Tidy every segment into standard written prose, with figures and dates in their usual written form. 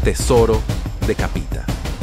tesoro de Capita.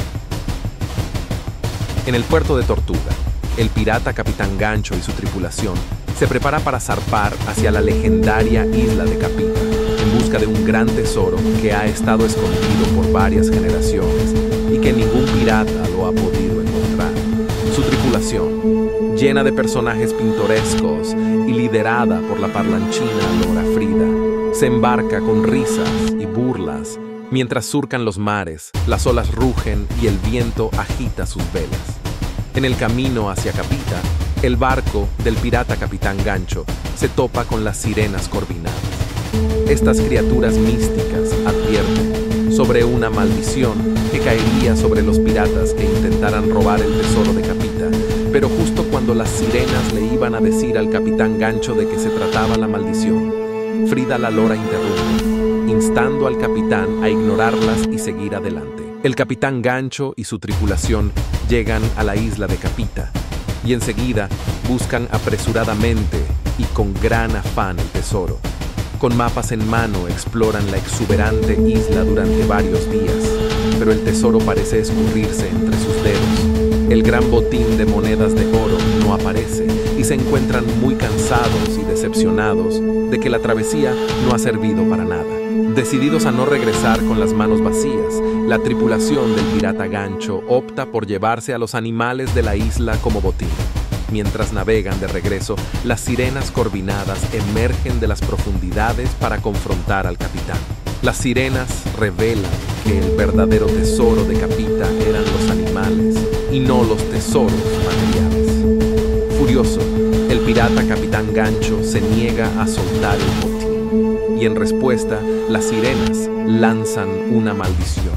En el puerto de Tortuga, el pirata Capitán Gancho y su tripulación se prepara para zarpar hacia la legendaria isla de Capita, en busca de un gran tesoro que ha estado escondido por varias generaciones y que ningún pirata lo ha podido encontrar. Su tripulación, llena de personajes pintorescos y liderada por la parlanchina Lora Frida, se embarca con risas y burlas mientras surcan los mares, las olas rugen y el viento agita sus velas. En el camino hacia Capita, el barco del pirata Capitán Gancho se topa con las sirenas corvinadas. Estas criaturas místicas advierten sobre una maldición que caería sobre los piratas que intentaran robar el tesoro de Capita, pero justo cuando las sirenas le iban a decir al Capitán Gancho de qué se trataba la maldición, Frida la Lora interrumpe, instando al capitán a ignorarlas y seguir adelante. El Capitán Gancho y su tripulación llegan a la isla de Capita y enseguida buscan apresuradamente y con gran afán el tesoro. Con mapas en mano exploran la exuberante isla durante varios días, pero el tesoro parece escurrirse entre sus dedos. El gran botín de monedas de oro no aparece y se encuentran muy cansados y decepcionados de que la travesía no ha servido para nada. Decididos a no regresar con las manos vacías, la tripulación del pirata Gancho opta por llevarse a los animales de la isla como botín. Mientras navegan de regreso, las sirenas corvinadas emergen de las profundidades para confrontar al capitán. Las sirenas revelan que el verdadero tesoro de Capita eran los animales y no los tesoros materiales. Furioso, el pirata Capitán Gancho se niega a soltar el botín y en respuesta, las sirenas lanzan una maldición.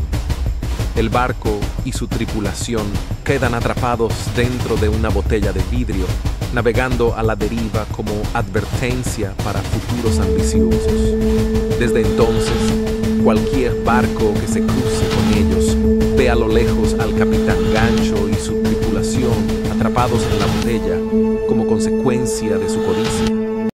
El barco y su tripulación quedan atrapados dentro de una botella de vidrio, navegando a la deriva como advertencia para futuros ambiciosos. Desde entonces, cualquier barco que se cruce con ellos ve a lo lejos al Capitán Gancho y su tripulación atrapados en la botella como consecuencia de su codicia.